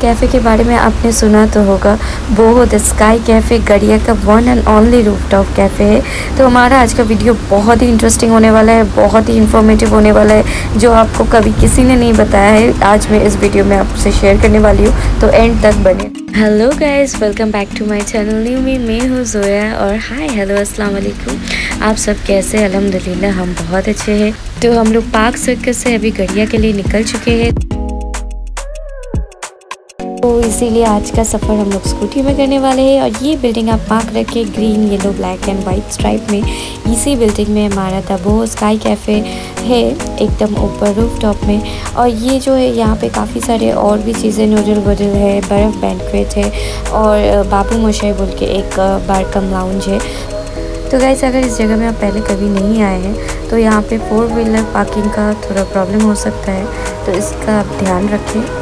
Cafe के बारे में आपने सुना तो होगा, वो द स्काई कैफ़े गड़िया का one and only rooftop cafe है। तो हमारा आज का वीडियो बहुत ही इंटरेस्टिंग होने वाला है, बहुत ही इन्फॉर्मेटिव होने वाला है, जो आपको कभी किसी ने नहीं बताया है। आज मैं इस वीडियो में आपसे शेयर करने वाली हूँ, तो एंड तक बने। Hello guys, welcome back to my channel new me. मैं हूँ जोया और हाय हेलो अस्सलाम वालेकुम। आप सब कैसे? अल्हम्दुलिल्लाह हम बहुत अच्छे हैं। तो हम लोग पार्क सर्कस से अभी गड़िया के लिए निकल चुके हैं, तो इसीलिए आज का सफ़र हम लोग स्कूटी में करने वाले हैं। और ये बिल्डिंग आप मार्क रखे green yellow black and white stripe में, इसी बिल्डिंग में हमारा तबो स्काई कैफ़े है, एकदम ऊपर रूफ टॉप में। और ये जो है यहाँ पे काफ़ी सारे और भी चीज़ें, नूडल वूडल है, बर्फ़ बैंक्वेट है और बाबू मोशाई बोल के एक बार कम लाउंज है। तो गाइस, अगर इस जगह में आप पहले कभी नहीं आए हैं तो यहाँ पे 4 व्हीलर पार्किंग का थोड़ा प्रॉब्लम हो सकता है, तो इसका आप ध्यान रखें।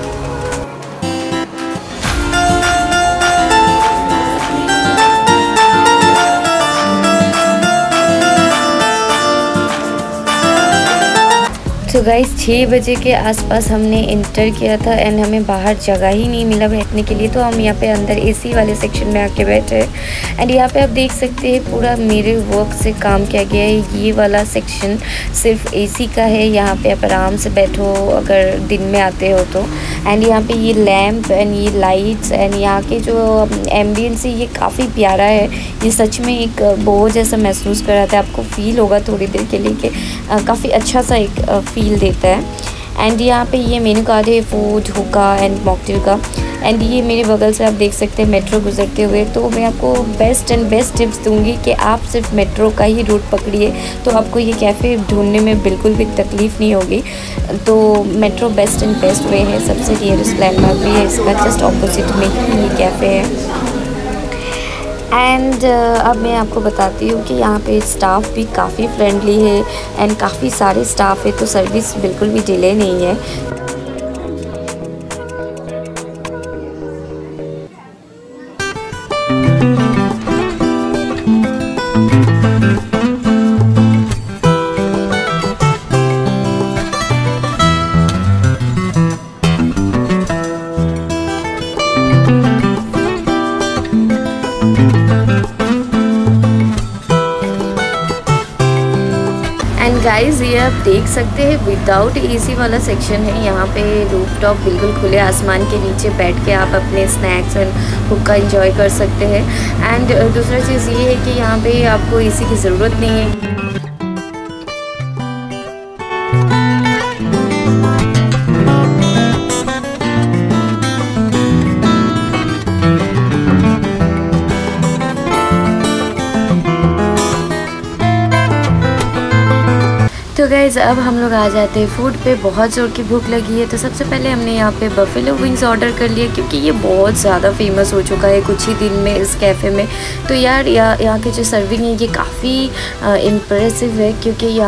तो गाइस 6 बजे के आसपास हमने इंटर किया था एंड हमें बाहर जगह ही नहीं मिला बैठने के लिए, तो हम यहाँ पे अंदर एसी वाले सेक्शन में आके बैठे एंड यहाँ पे आप देख सकते हैं पूरा मेरे वर्क से काम किया गया है। ये वाला सेक्शन सिर्फ एसी का है, यहाँ पे आप आराम से बैठो अगर दिन में आते हो तो। एंड यहाँ पे ये लैम्प एंड ये लाइट्स एंड यहाँ के जो एम्बियंस है ये काफ़ी प्यारा है। ये सच में एक बोझ जैसा महसूस कराता है, आपको फील होगा थोड़ी देर के लिए कि काफ़ी अच्छा सा एक फील देता है। एंड यहाँ पे ये मेनू कार्ड है फूड, हुक्का एंड मॉकटेल का। एंड ये मेरे बगल से आप देख सकते हैं मेट्रो गुजरते हुए। तो मैं आपको बेस्ट टिप्स दूंगी कि आप सिर्फ मेट्रो का ही रूट पकड़िए, तो आपको ये कैफ़े ढूंढने में बिल्कुल भी तकलीफ़ नहीं होगी। तो मेट्रो बेस्ट वे है। सबसे नियरेस्ट लैंडमार्क भी है इसका, जस्ट ऑपोजिट में ही ये कैफ़े है। एंड अब मैं आपको बताती हूँ कि यहाँ पे स्टाफ भी काफ़ी फ्रेंडली है एंड काफ़ी सारे स्टाफ है, तो सर्विस बिल्कुल भी डिले नहीं है। गाइस, ये आप देख सकते हैं विदाउट एसी वाला सेक्शन है। यहाँ पे रूफटॉप बिल्कुल खुले आसमान के नीचे बैठ के आप अपने स्नैक्स एंड हुक्का एंजॉय कर सकते हैं। एंड दूसरा चीज़ ये है कि यहाँ पे आपको एसी की ज़रूरत नहीं है। तो गाइज़, अब हम लोग आ जाते हैं फूड पे। बहुत ज़ोर की भूख लगी है, तो सबसे पहले हमने यहाँ पे बफेलो विंग्स ऑर्डर कर लिया, क्योंकि ये बहुत ज़्यादा फेमस हो चुका है कुछ ही दिन में इस कैफ़े में। तो यार यहाँ की जो सर्विंग है ये काफ़ी इम्प्रेसिव है, क्योंकि यहाँ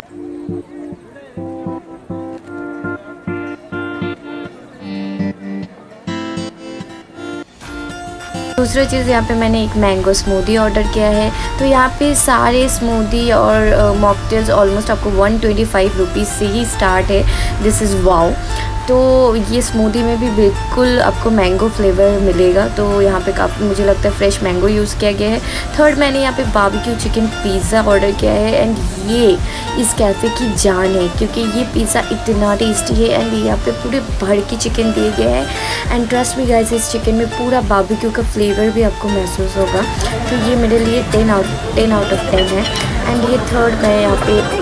दूसरा चीज़ यहाँ पे मैंने एक मैंगो स्मूदी ऑर्डर किया है। तो यहाँ पे सारे स्मूदी और मॉकटेल्स ऑलमोस्ट आपको 125 रुपीज़ से ही स्टार्ट है। This is wow. तो ये स्मूदी में भी बिल्कुल आपको मैंगो फ्लेवर मिलेगा, तो यहाँ पे काफ़ी मुझे लगता है फ्रेश मैंगो यूज़ किया गया है। थर्ड, मैंने यहाँ पे बारबेक्यू चिकन पिज़्ज़ा ऑर्डर किया है एंड ये इस कैफ़े की जान है, क्योंकि ये पिज़्ज़ा इतना टेस्टी है एंड यहाँ पे पूरे भर की चिकन दिए गए हैं। एंड ट्रस्ट मी गाइस, इस चिकन में पूरा बारबेक्यू का फ्लेवर भी आपको महसूस होगा। तो ये मेरे लिए 10 आउट ऑफ 10 है। एंड ये थर्ड मैं यहाँ पे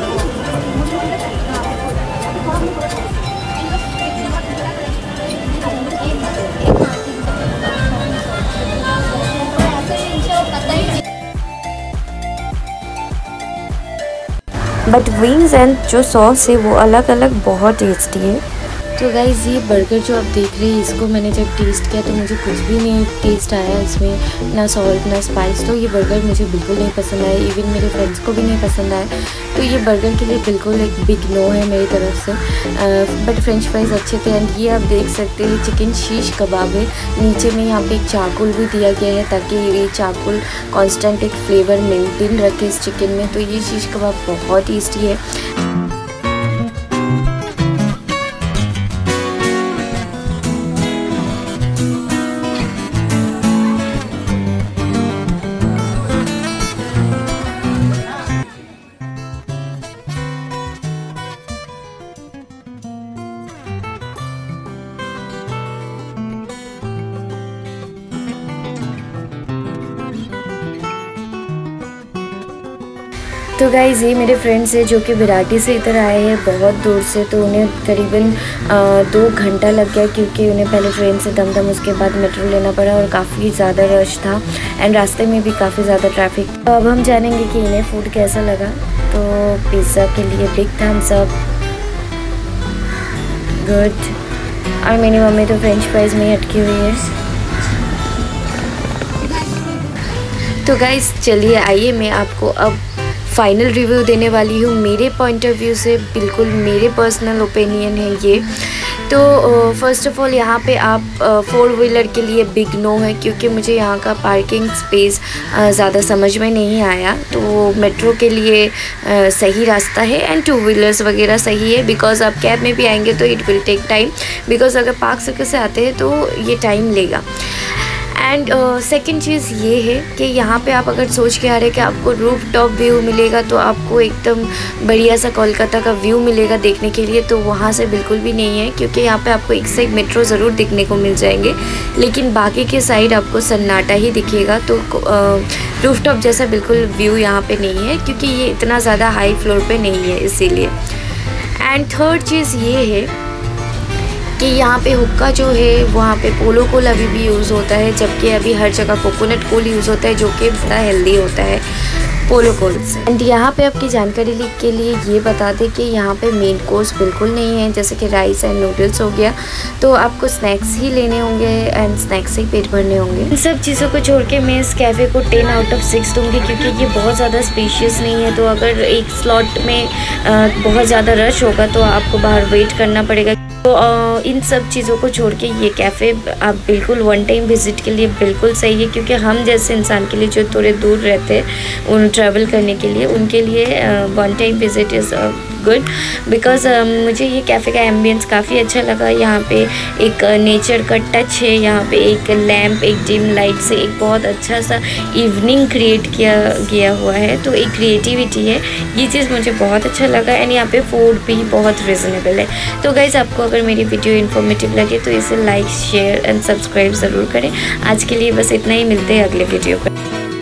बट विंग्स एंड जो सॉस है वो अलग अलग बहुत टेस्टी है। तो गाइज़, ये बर्गर जो आप देख रहे हैं, इसको मैंने जब टेस्ट किया तो मुझे कुछ भी नहीं टेस्ट आया इसमें, ना सॉल्ट ना स्पाइस। तो ये बर्गर मुझे बिल्कुल नहीं पसंद आया, इवन मेरे फ्रेंड्स को भी नहीं पसंद आया। तो ये बर्गर के लिए बिल्कुल एक बिग नो है मेरी तरफ से। बट फ्रेंच फ्राइज़ अच्छे थे। एंड ये आप देख सकते हैं चिकन शीश कबाब है। नीचे में यहाँ पे एक चाकुल भी दिया गया है, ताकि ये चाकुल कांस्टेंट एक फ्लेवर मेंटेन रखे इस चिकन में। तो ये शीश कबाब बहुत टेस्टी है। तो गाइज़ ये मेरे फ्रेंड्स हैं जो कि बिराटी से इधर आए हैं बहुत दूर से, तो उन्हें करीबन 2 घंटा लग गया क्योंकि उन्हें पहले ट्रेन से दमदम उसके बाद मेट्रो लेना पड़ा और काफ़ी ज़्यादा रश था एंड रास्ते में भी काफ़ी ज़्यादा ट्रैफिक। तो अब हम जानेंगे कि इन्हें फ़ूड कैसा लगा। तो पिज़्ज़ा के लिए बिग थम्स अप, गुड। और मेरी मम्मी तो फ्रेंच फ्राइज़ में ही अटकी हुई है। तो गाइज़ चलिए आइए मैं आपको अब फाइनल रिव्यू देने वाली हूँ मेरे पॉइंट ऑफ व्यू से, बिल्कुल मेरे पर्सनल ओपिनियन है ये। तो फ़र्स्ट ऑफ़ ऑल यहाँ पे आप 4 व्हीलर के लिए बिग नो है क्योंकि मुझे यहाँ का पार्किंग स्पेस ज़्यादा समझ में नहीं आया। तो मेट्रो के लिए सही रास्ता है एंड 2 व्हीलर्स वगैरह सही है, बिकॉज़ आप कैब में भी आएंगे तो it will take time, because अगर पार्क सर्कल से आते हैं तो ये टाइम लेगा। एंड सेकेंड चीज़ ये है कि यहाँ पे आप अगर सोच के आ रहे हैं कि आपको रूफ टॉप व्यू मिलेगा तो आपको एकदम बढ़िया सा कोलकाता का व्यू मिलेगा देखने के लिए, तो वहाँ से बिल्कुल भी नहीं है क्योंकि यहाँ पे आपको एक साइड मेट्रो ज़रूर दिखने को मिल जाएंगे लेकिन बाकी के साइड आपको सन्नाटा ही दिखेगा। तो रूफ टॉप जैसा बिल्कुल व्यू यहाँ पे नहीं है क्योंकि ये इतना ज़्यादा हाई फ्लोर पे नहीं है इसीलिए। एंड थर्ड चीज़ ये है कि यहाँ पे हुक्का जो है वहाँ पे पोलो कोल अभी भी यूज़ होता है, जबकि अभी हर जगह कोकोनट कोल यूज़ होता है जो कि बड़ा हेल्दी होता है पोलो कोल से। एंड यहाँ पे आपकी जानकारी के लिए ये बता दें कि यहाँ पे मेन कोर्स बिल्कुल नहीं है, जैसे कि राइस एंड नूडल्स हो गया, तो आपको स्नैक्स ही लेने होंगे एंड स्नैक्स से ही पेट भरने होंगे। इन सब चीज़ों को छोड़ के मैं इस कैफ़े को 10 आउट ऑफ 6 दूँगी क्योंकि ये बहुत ज़्यादा स्पेशियस नहीं है। तो अगर एक स्लॉट में बहुत ज़्यादा रश होगा तो आपको बाहर वेट करना पड़ेगा। तो इन सब चीज़ों को छोड़ के ये कैफ़े आप बिल्कुल 1 टाइम विज़िट के लिए बिल्कुल सही है, क्योंकि हम जैसे इंसान के लिए जो थोड़े दूर रहते हैं उन ट्रैवल करने के लिए उनके लिए 1 time visit is good, because मुझे ये कैफ़े का एम्बियंस काफ़ी अच्छा लगा। यहाँ पे एक नेचर का टच है, यहाँ पे एक लैम्प, एक डिम लाइट से एक बहुत अच्छा सा इवनिंग क्रिएट किया गया हुआ है, तो एक क्रिएटिविटी है, ये चीज़ मुझे बहुत अच्छा लगा। एंड यहाँ पे फूड भी बहुत रिजनेबल है। तो गाइज़ आपको अगर मेरी वीडियो इन्फॉर्मेटिव लगे तो इसे लाइक शेयर एंड सब्सक्राइब ज़रूर करें। आज के लिए बस इतना ही, मिलते हैं अगले वीडियो पर।